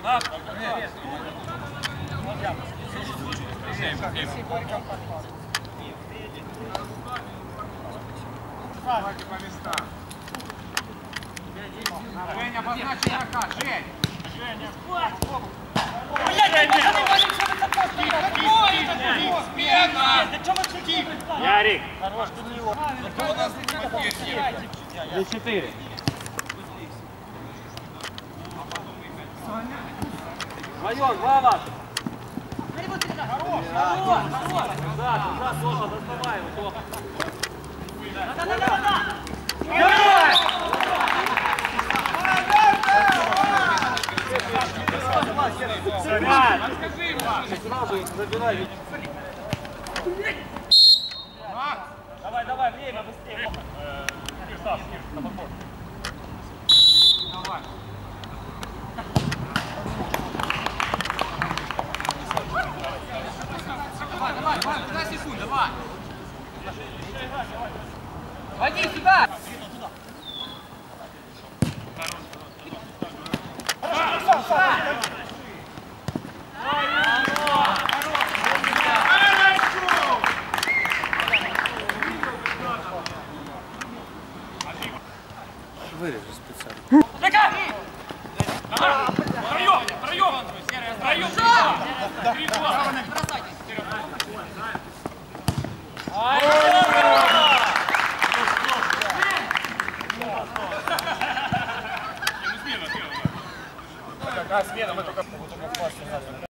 По местам. Женя, обозначь игрока. Жень! Женя! Ярик! Хорош, ты не его. Кто у нас Здесь 4. Вдвоем, Вова! Хорош! Да, Тоша, доставай его, Тоха. Сразу забирай. Давай, время быстрее. Стас, на подбор. Давай. Давай, 15 секунд, давай. Води сюда!